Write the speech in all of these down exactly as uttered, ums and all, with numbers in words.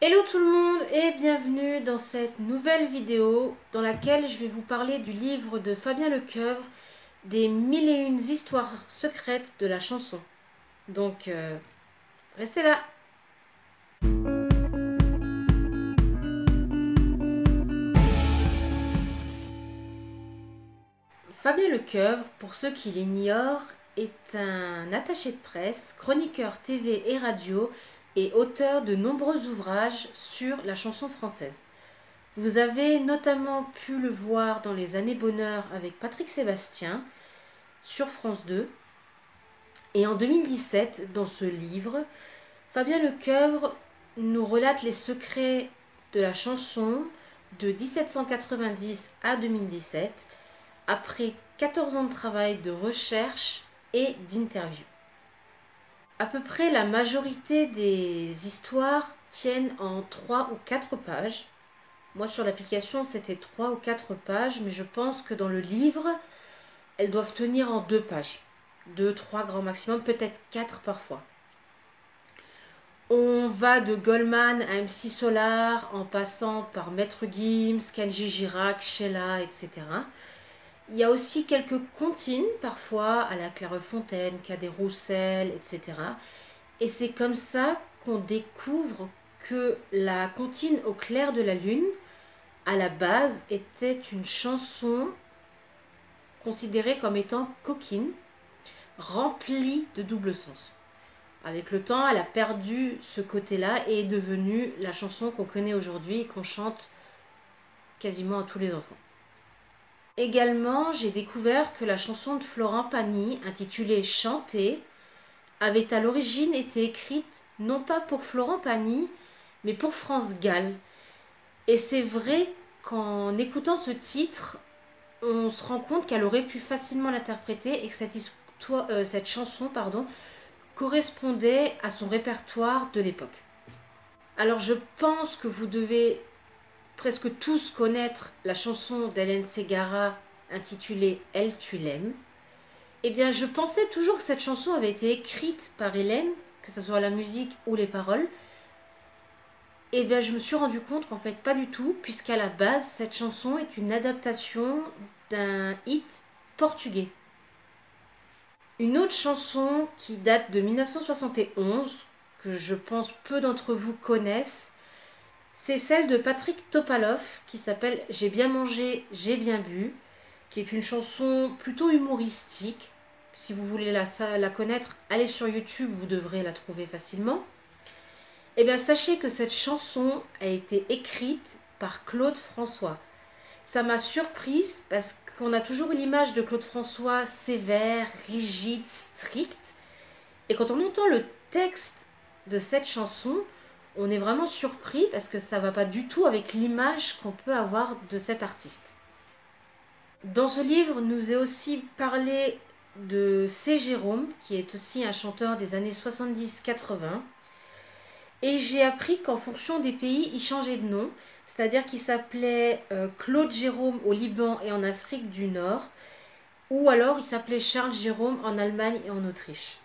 Hello tout le monde et bienvenue dans cette nouvelle vidéo dans laquelle je vais vous parler du livre de Fabien Lecoeuvre, des mille et une histoires secrètes de la chanson. Donc, euh, restez là. Fabien Lecoeuvre, pour ceux qui l'ignorent, est un attaché de presse, chroniqueur T V et radio et auteur de nombreux ouvrages sur la chanson française. Vous avez notamment pu le voir dans Les Années Bonheur avec Patrick Sébastien sur France deux. Et en deux mille dix-sept, dans ce livre, Fabien Lecoeuvre nous relate les secrets de la chanson de mille sept cent quatre-vingt-dix à deux mille dix-sept, après quatorze ans de travail de recherche et d'interview. À peu près la majorité des histoires tiennent en trois ou quatre pages. Moi, sur l'application, c'était trois ou quatre pages, mais je pense que dans le livre, elles doivent tenir en deux pages. Deux, trois grand maximum, peut-être quatre parfois. On va de Goldman à M C Solar, en passant par Maître Gims, Kenji Girac, Sheila, et cetera. Il y a aussi quelques comptines, parfois, à la Clairefontaine, Cadet Roussel, et cetera. Et c'est comme ça qu'on découvre que la comptine au clair de la lune, à la base, était une chanson considérée comme étant coquine, remplie de double sens. Avec le temps, elle a perdu ce côté-là et est devenue la chanson qu'on connaît aujourd'hui et qu'on chante quasiment à tous les enfants. Également, j'ai découvert que la chanson de Florent Pagny, intitulée « Chanter », avait à l'origine été écrite non pas pour Florent Pagny, mais pour France Gall. Et c'est vrai qu'en écoutant ce titre, on se rend compte qu'elle aurait pu facilement l'interpréter et que cette, histoire, euh, cette chanson pardon, correspondait à son répertoire de l'époque. Alors je pense que vous devez presque tous connaître la chanson d'Hélène Ségara intitulée « Elle, tu l'aimes ». Eh bien, je pensais toujours que cette chanson avait été écrite par Hélène, que ce soit la musique ou les paroles. Eh bien, je me suis rendu compte qu'en fait, pas du tout, puisqu'à la base, cette chanson est une adaptation d'un hit portugais. Une autre chanson qui date de mille neuf cent soixante et onze, que je pense peu d'entre vous connaissent, c'est celle de Patrick Topalov qui s'appelle « J'ai bien mangé, j'ai bien bu », qui est une chanson plutôt humoristique. Si vous voulez la, la connaître, allez sur YouTube, vous devrez la trouver facilement. Eh bien, sachez que cette chanson a été écrite par Claude François. Ça m'a surprise parce qu'on a toujours l'image de Claude François sévère, rigide, strict. Et quand on entend le texte de cette chanson, on est vraiment surpris parce que ça ne va pas du tout avec l'image qu'on peut avoir de cet artiste. Dans ce livre, nous est aussi parlé de C. Jérôme, qui est aussi un chanteur des années soixante-dix quatre-vingts. Et j'ai appris qu'en fonction des pays, il changeait de nom. C'est-à-dire qu'il s'appelait euh, Claude Jérôme au Liban et en Afrique du Nord. Ou alors il s'appelait Charles Jérôme en Allemagne et en Autriche.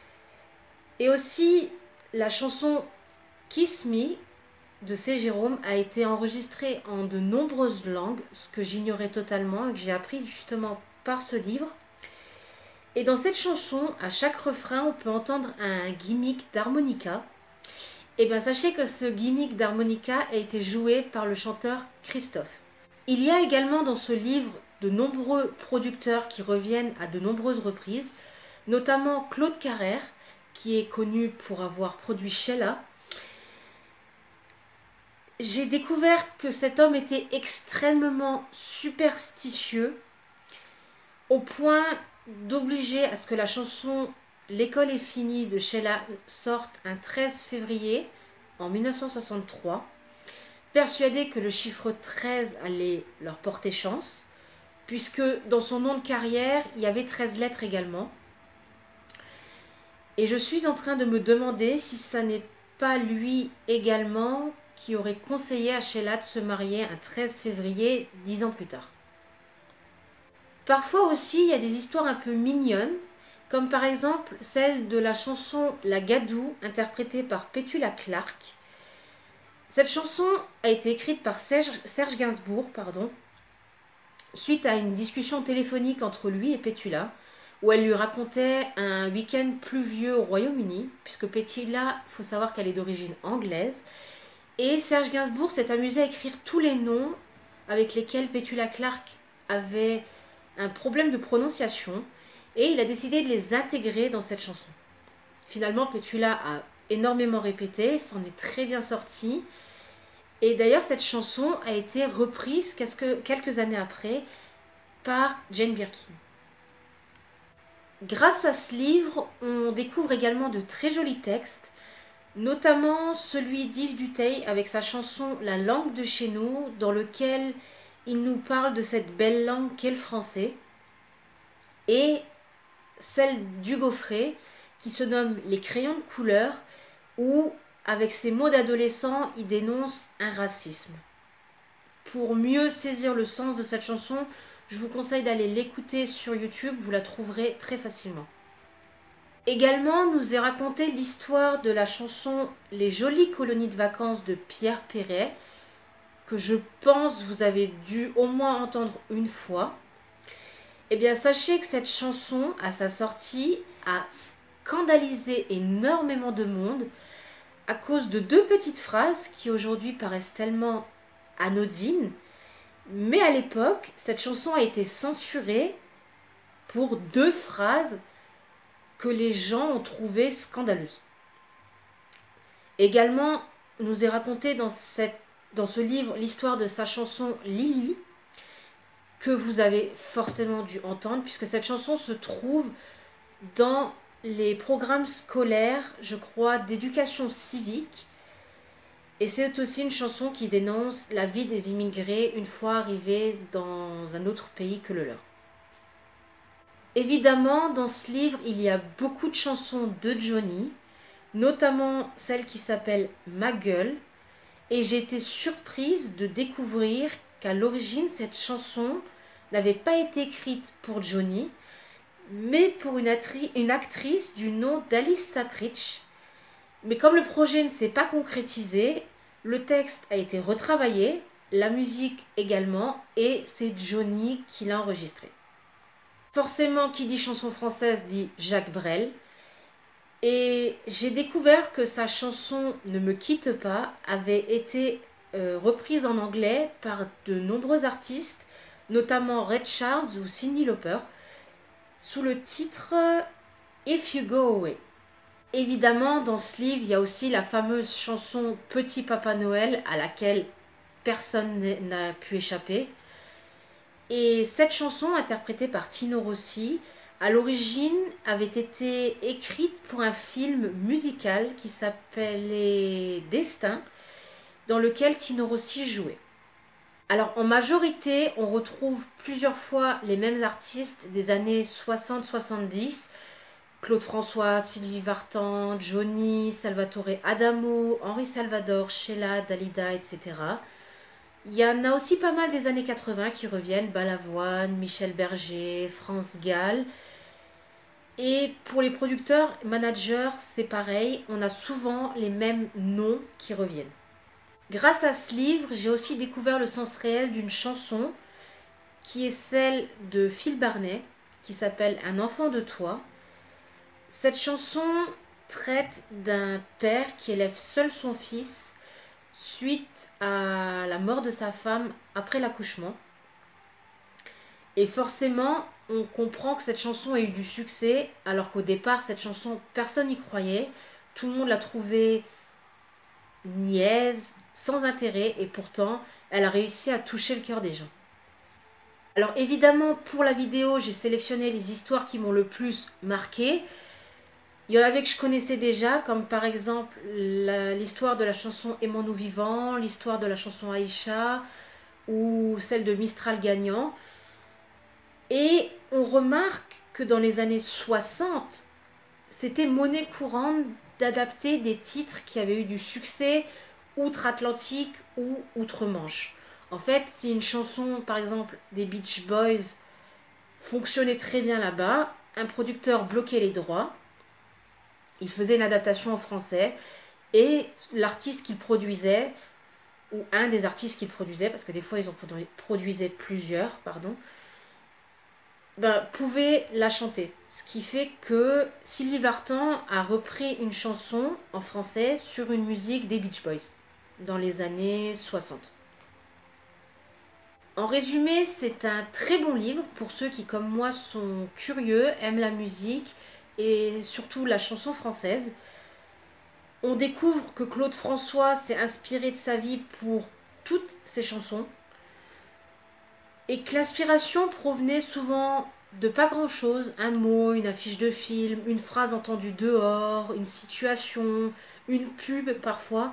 Et aussi, la chanson Kiss Me de C. Jérôme a été enregistrée en de nombreuses langues, ce que j'ignorais totalement et que j'ai appris justement par ce livre. Et dans cette chanson, à chaque refrain, on peut entendre un gimmick d'harmonica. Et bien sachez que ce gimmick d'harmonica a été joué par le chanteur Christophe. Il y a également dans ce livre de nombreux producteurs qui reviennent à de nombreuses reprises, notamment Claude Carrère, qui est connu pour avoir produit Sheila. J'ai découvert que cet homme était extrêmement superstitieux, au point d'obliger à ce que la chanson « L'école est finie » de Sheila sorte un treize février en mille neuf cent soixante-trois, persuadé que le chiffre treize allait leur porter chance, puisque dans son nom de carrière, il y avait treize lettres également. Et je suis en train de me demander si ça n'est pas lui également qui aurait conseillé à Sheila de se marier un treize février, dix ans plus tard. Parfois aussi, il y a des histoires un peu mignonnes, comme par exemple celle de la chanson La Gadoue, interprétée par Petula Clark. Cette chanson a été écrite par Serge, Serge Gainsbourg, pardon, suite à une discussion téléphonique entre lui et Petula, où elle lui racontait un week-end pluvieux au Royaume-Uni, puisque Petula, il faut savoir qu'elle est d'origine anglaise, et Serge Gainsbourg s'est amusé à écrire tous les noms avec lesquels Petula Clark avait un problème de prononciation, et il a décidé de les intégrer dans cette chanson. Finalement, Petula a énormément répété, s'en est très bien sorti. Et d'ailleurs, cette chanson a été reprise quelques années après par Jane Birkin. Grâce à ce livre, on découvre également de très jolis textes, notamment celui d'Yves Duteil avec sa chanson La langue de chez nous, dans lequel il nous parle de cette belle langue qu'est le français, et celle d'Hugo Frey qui se nomme Les crayons de couleur, où avec ses mots d'adolescent, il dénonce un racisme. Pour mieux saisir le sens de cette chanson, je vous conseille d'aller l'écouter sur YouTube, vous la trouverez très facilement. Également, nous est raconté l'histoire de la chanson Les jolies colonies de vacances de Pierre Perret, que je pense vous avez dû au moins entendre une fois. Eh bien, sachez que cette chanson, à sa sortie, a scandalisé énormément de monde à cause de deux petites phrases qui aujourd'hui paraissent tellement anodines. Mais à l'époque, cette chanson a été censurée pour deux phrases que les gens ont trouvées scandaleuses. Également, nous est raconté dans, cette, dans ce livre l'histoire de sa chanson Lily, que vous avez forcément dû entendre, puisque cette chanson se trouve dans les programmes scolaires, je crois, d'éducation civique. Et c'est aussi une chanson qui dénonce la vie des immigrés une fois arrivés dans un autre pays que le leur. Évidemment, dans ce livre, il y a beaucoup de chansons de Johnny, notamment celle qui s'appelle Ma gueule. Et j'ai été surprise de découvrir qu'à l'origine, cette chanson n'avait pas été écrite pour Johnny, mais pour une, une actrice du nom d'Alice Sapritch. Mais comme le projet ne s'est pas concrétisé, le texte a été retravaillé, la musique également, et c'est Johnny qui l'a enregistré. Forcément, qui dit chanson française dit Jacques Brel. Et j'ai découvert que sa chanson Ne me quitte pas avait été euh, reprise en anglais par de nombreux artistes, notamment Ray Charles ou Cyndi Lauper, sous le titre If You Go Away. Évidemment, dans ce livre, il y a aussi la fameuse chanson Petit Papa Noël à laquelle personne n'a pu échapper. Et cette chanson, interprétée par Tino Rossi, à l'origine avait été écrite pour un film musical qui s'appelait Destin, dans lequel Tino Rossi jouait. Alors en majorité, on retrouve plusieurs fois les mêmes artistes des années soixante soixante-dix, Claude François, Sylvie Vartan, Johnny, Salvatore Adamo, Henri Salvador, Sheila, Dalida, et cetera. Il y en a aussi pas mal des années quatre-vingts qui reviennent, Balavoine, Michel Berger, France Gall. Et pour les producteurs, managers, c'est pareil, on a souvent les mêmes noms qui reviennent. Grâce à ce livre, j'ai aussi découvert le sens réel d'une chanson qui est celle de Phil Barnet, qui s'appelle Un enfant de toi. Cette chanson traite d'un père qui élève seul son fils suite à la mort de sa femme après l'accouchement. Et forcément, on comprend que cette chanson a eu du succès, alors qu'au départ, cette chanson, personne n'y croyait. Tout le monde l'a trouvée niaise, sans intérêt, et pourtant, elle a réussi à toucher le cœur des gens. Alors évidemment, pour la vidéo, j'ai sélectionné les histoires qui m'ont le plus marqué. Il y en avait que je connaissais déjà, comme par exemple l'histoire de la chanson Aimons-nous vivants, l'histoire de la chanson Aïcha, ou celle de Mistral gagnant. Et on remarque que dans les années soixante, c'était monnaie courante d'adapter des titres qui avaient eu du succès outre-Atlantique ou outre-Manche. En fait, si une chanson, par exemple, des Beach Boys fonctionnait très bien là-bas, un producteur bloquait les droits, il faisait une adaptation en français, et l'artiste qu'il produisait ou un des artistes qu'il produisait, parce que des fois ils en produisaient plusieurs, pardon, ben, pouvait la chanter. Ce qui fait que Sylvie Vartan a repris une chanson en français sur une musique des Beach Boys dans les années soixante. En résumé, c'est un très bon livre pour ceux qui, comme moi, sont curieux, aiment la musique et surtout la chanson française. On découvre que Claude François s'est inspiré de sa vie pour toutes ses chansons et que l'inspiration provenait souvent de pas grand chose, un mot, une affiche de film, une phrase entendue dehors, une situation, une pub parfois.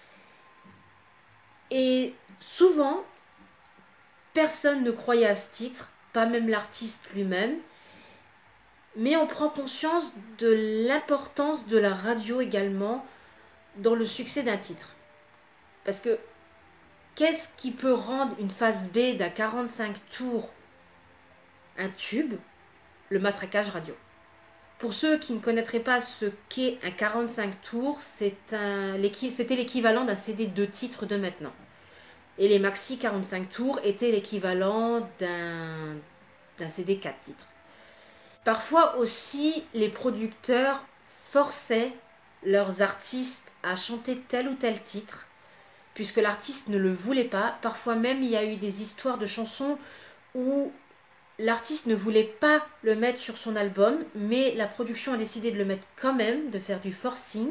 Et souvent, personne ne croyait à ce titre, pas même l'artiste lui-même, mais on prend conscience de l'importance de la radio également dans le succès d'un titre. Parce que qu'est-ce qui peut rendre une phase B d'un quarante-cinq tours un tube? Le matraquage radio. Pour ceux qui ne connaîtraient pas ce qu'est un quarante-cinq tours, c'est un, c'était l'équivalent d'un C D deux titres de maintenant. Et les maxi quarante-cinq tours étaient l'équivalent d'un, d'un C D quatre titres. Parfois aussi, les producteurs forçaient leurs artistes à chanter tel ou tel titre, puisque l'artiste ne le voulait pas. Parfois même, il y a eu des histoires de chansons où l'artiste ne voulait pas le mettre sur son album, mais la production a décidé de le mettre quand même, de faire du forcing.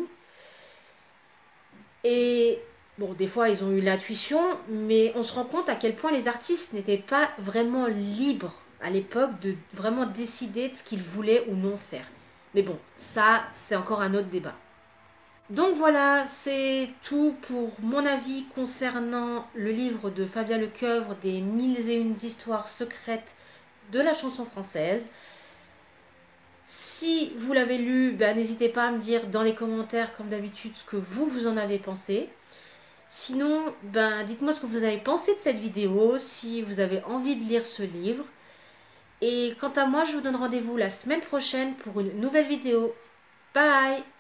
Et bon, des fois, ils ont eu l'intuition, mais on se rend compte à quel point les artistes n'étaient pas vraiment libres à l'époque de vraiment décider de ce qu'ils voulaient ou non faire. Mais bon, ça, c'est encore un autre débat. Donc voilà, c'est tout pour mon avis concernant le livre de Fabien Lecoeuvre des mille et une histoires secrètes de la chanson française. Si vous l'avez lu, ben, n'hésitez pas à me dire dans les commentaires, comme d'habitude, ce que vous, vous en avez pensé. Sinon, ben, dites-moi ce que vous avez pensé de cette vidéo, si vous avez envie de lire ce livre. Et quant à moi, je vous donne rendez-vous la semaine prochaine pour une nouvelle vidéo. Bye!